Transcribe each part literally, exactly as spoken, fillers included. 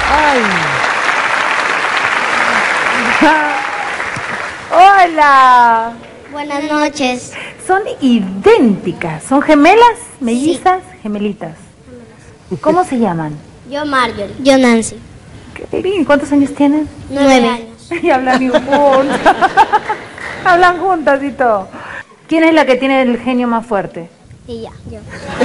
Ay. Hola. Buenas noches. Son idénticas. ¿Son gemelas, mellizas, sí. gemelitas? ¿Cómo se llaman? Yo Marjorie. Yo Nancy. Qué lindo. ¿Cuántos años tienen? Nueve años. Y hablan juntas. Hablan juntas y todo. ¿Quién es la que tiene el genio más fuerte? Ella, yo.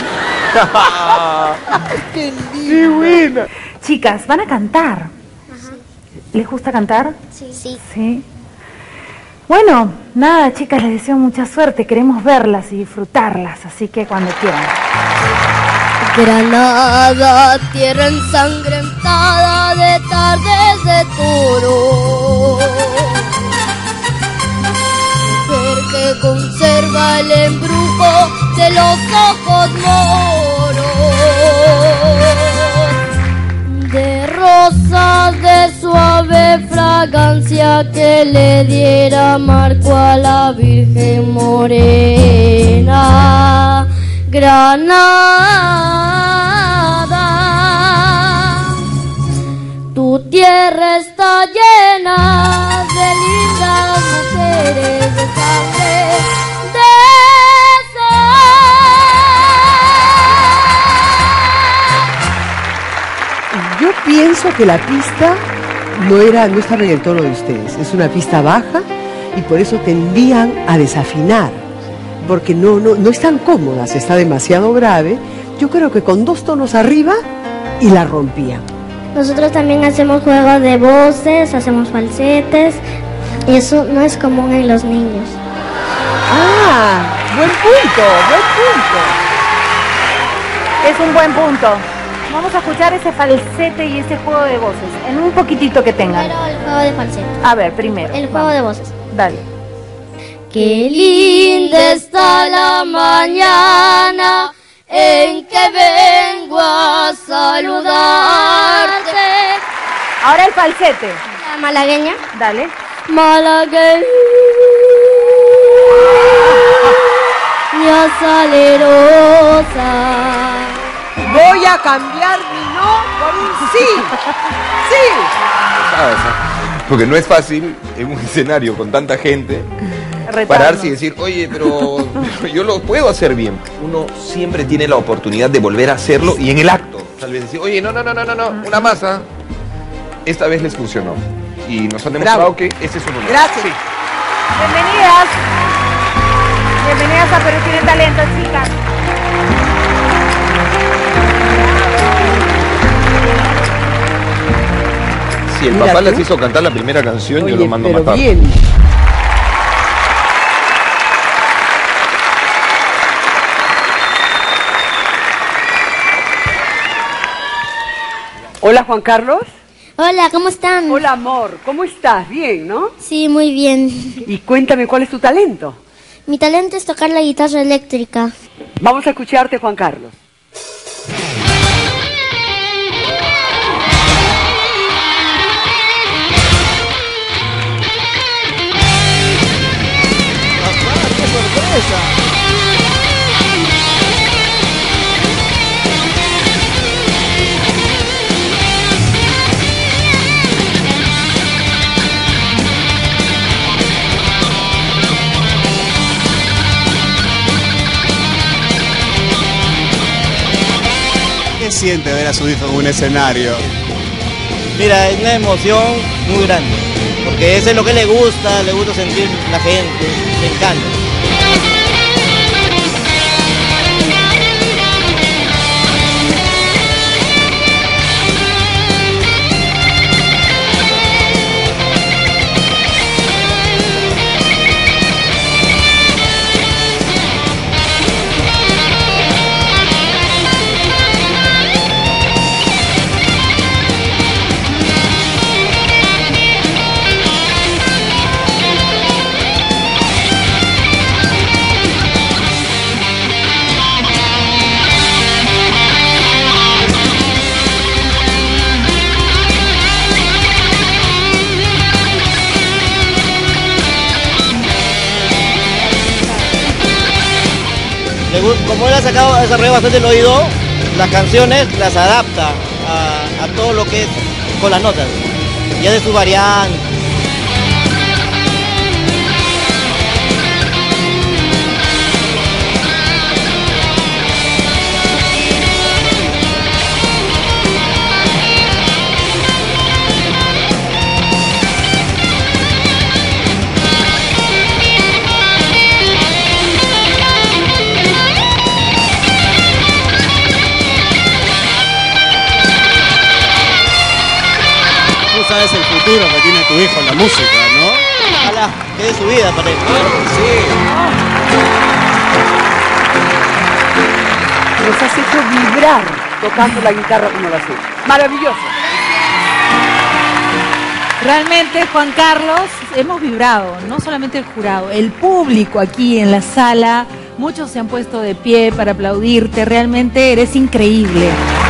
¡Qué lindo! ¡Qué buena! Chicas, van a cantar. Ajá. ¿Les gusta cantar? Sí. Sí. Sí. Bueno, nada, chicas, les deseo mucha suerte. Queremos verlas y disfrutarlas, así que cuando quieran. Granada, tierra ensangrentada de tardes de toro, mujer que conserva el embrujo de los ojos moros, de rosas de suave fragancia que le diera marco a la Virgen morena. Granada, tu tierra está llena de lindas mujeres de sangre de sal. Yo pienso que la pista no era, no estaba en el tono de ustedes, es una pista baja y por eso tendían a desafinar. Porque no, no, no están cómodas, está demasiado grave. Yo creo que con dos tonos arriba y la rompían. Nosotros también hacemos juegos de voces, hacemos falsetes, y eso no es común en los niños. Ah, buen punto, buen punto. Es un buen punto. Vamos a escuchar ese falsete y ese juego de voces, en un poquitito que tengan. Primero el juego de falsete. A ver, primero. El juego vamos. de voces. Dale. Qué linda está la mañana en que vengo a saludarte. Ahora el falsete. La malagueña. Dale. Malagueña salerosa. Voy a cambiar mi no por un sí. Sí. Porque no es fácil en un escenario con tanta gente Retarnos. Pararse y decir, oye, pero, pero yo lo puedo hacer bien. Uno siempre tiene la oportunidad de volver a hacerlo y en el acto tal vez decir, oye, no, no, no, no, no, no, una masa. Esta vez les funcionó y nos han demostrado Bravo. que ese es un número. Gracias. Sí. Bienvenidas. Bienvenidas a Perú Tiene Talento, chicas. Si el Mira papá tú. les hizo cantar la primera canción, Oye, yo lo mando a pero matar. Bien. Hola, Juan Carlos. Hola, ¿cómo están? Hola, amor. ¿Cómo estás? Bien, ¿no? Sí, muy bien. Y cuéntame, ¿cuál es tu talento? Mi talento es tocar la guitarra eléctrica. Vamos a escucharte, Juan Carlos. ¡Qué sorpresa! ¿Qué siente ver a su hijo en un escenario? Mira, es una emoción muy grande, porque eso es lo que le gusta, le gusta sentir la gente, le encanta. Como él ha sacado, ha desarrollado bastante el oído, las canciones las adapta a, a todo lo que es por las notas, ya de su variante. Es el futuro que tiene tu hijo en la música, ¿no? Ojalá que dé su vida para él. Claro que sí. Nos has hecho vibrar tocando la guitarra como lo has hecho. Maravilloso. Realmente, Juan Carlos, hemos vibrado, no solamente el jurado, el público aquí en la sala, muchos se han puesto de pie para aplaudirte, realmente eres increíble.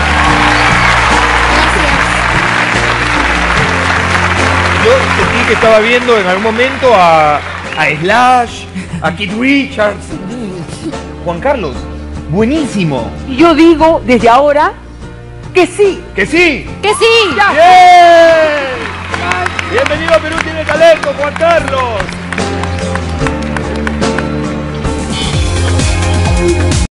Yo sentí que estaba viendo en algún momento a, a Slash, a Keith Richards. Juan Carlos, buenísimo. Y yo digo desde ahora que sí. ¡Que sí! ¡Que sí! ¡Bien! Bienvenido a Perú Tiene Talento, Juan Carlos.